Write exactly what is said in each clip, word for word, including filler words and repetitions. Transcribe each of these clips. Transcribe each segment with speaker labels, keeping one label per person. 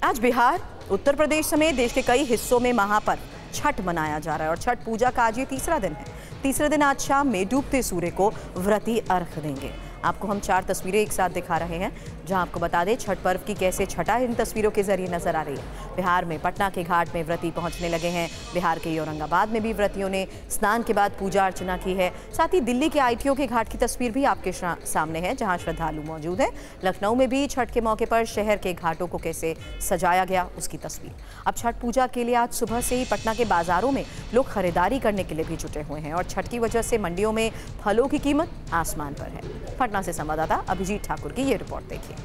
Speaker 1: आज बिहार, उत्तर प्रदेश समेत देश के कई हिस्सों में महापर्व छठ मनाया जा रहा है और छठ पूजा का आज ये तीसरा दिन है। तीसरे दिन आज शाम में डूबते सूर्य को व्रती अर्घ देंगे। आपको हम चार तस्वीरें एक साथ दिखा रहे हैं, जहां आपको बता दें छठ पर्व की कैसे छठा इन तस्वीरों के जरिए नजर आ रही है। बिहार में पटना के घाट में व्रती पहुंचने लगे हैं। बिहार के औरंगाबाद में भी व्रतियों ने स्नान के बाद पूजा अर्चना की है। साथ ही दिल्ली के आईटीओ के घाट की तस्वीर भी आपके सामने है, जहां श्रद्धालु मौजूद हैं। लखनऊ में भी छठ के मौके पर शहर के घाटों को कैसे सजाया गया, उसकी तस्वीर। अब छठ पूजा के लिए आज सुबह से ही पटना के बाजारों में लोग खरीदारी करने के लिए भी जुटे हुए हैं और छठ की वजह से मंडियों में फलों की कीमत आसमान पर है। पटना से संवाददाता अभिजीत ठाकुर की ये रिपोर्ट देखिए।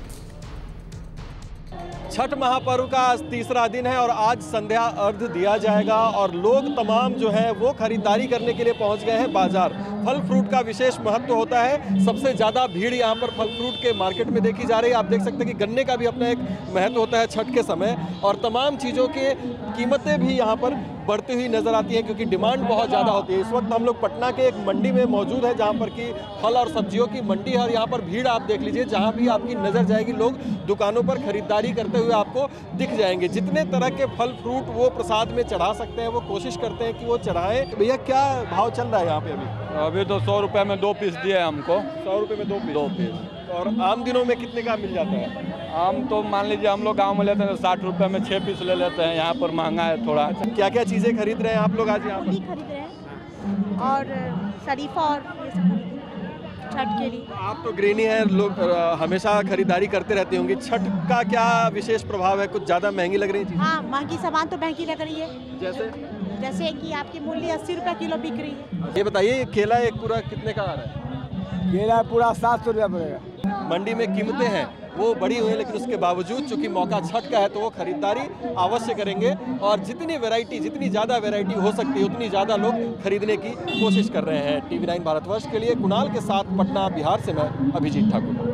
Speaker 2: छठ महापर्व का आज तीसरा दिन है और आज संध्या अर्घ दिया जाएगा और लोग तमाम जो है वो खरीदारी करने के लिए पहुंच गए हैं बाजार। फल फ्रूट का विशेष महत्व होता है। सबसे ज़्यादा भीड़ यहाँ पर फल फ्रूट के मार्केट में देखी जा रही है। आप देख सकते हैं कि गन्ने का भी अपना एक महत्व होता है छठ के समय और तमाम चीज़ों के कीमतें भी यहाँ पर बढ़ती हुई नजर आती हैं क्योंकि डिमांड बहुत ज़्यादा होती है। इस वक्त हम लोग पटना के एक मंडी में मौजूद है जहाँ पर कि फल और सब्जियों की मंडी है और यहाँ पर भीड़ आप देख लीजिए, जहाँ भी आपकी नज़र जाएगी लोग दुकानों पर खरीदारी करते हुए आपको दिख जाएंगे। जितने तरह के फल फ्रूट वो प्रसाद में चढ़ा सकते हैं वो कोशिश करते हैं कि वो चढ़ाएं। भैया क्या भाव चल रहा है यहाँ पे अभी?
Speaker 3: अभी तो सौ रुपये में दो पीस दिए हमको।
Speaker 2: सौ रुपये में दो पीस
Speaker 3: दो पीस
Speaker 2: और आम दिनों में कितने का मिल जाता है?
Speaker 3: आम तो मान लीजिए हम लोग गाँव में लेते हैं तो साठ रुपये में छः पीस ले लेते हैं। यहाँ पर महंगा है थोड़ा।
Speaker 2: क्या क्या चीज़ें खरीद रहे हैं आप लोग आज यहाँ पर?
Speaker 4: खरीद रहे हैं और शरीफा और ये सब खरीद छठ के लिए।
Speaker 2: आप तो गृहिणी हैं, लोग हमेशा खरीदारी करते रहते होंगे। छठ का क्या विशेष प्रभाव है? कुछ ज़्यादा महंगी लग रही है?
Speaker 4: हाँ, महंगी सामान तो महंगी लग रही है।
Speaker 2: जैसे
Speaker 4: जैसे कि आपकी मूली अस्सी रुपये किलो बिक रही है।
Speaker 2: ये बताइए केला एक पूरा कितने का आ रहा है?
Speaker 5: केला पूरा सात सौ रुपया पड़ेगा।
Speaker 2: मंडी में कीमतें हैं वो बढ़ी हुई है, लेकिन उसके बावजूद चूंकि मौका छठ का है तो वो खरीदारी अवश्य करेंगे और जितनी वैरायटी जितनी ज़्यादा वैरायटी हो सकती है उतनी ज़्यादा लोग खरीदने की कोशिश कर रहे हैं। टीवी नाइन भारतवर्ष के लिए कुणाल के साथ पटना बिहार से मैं अभिजीत ठाकुर।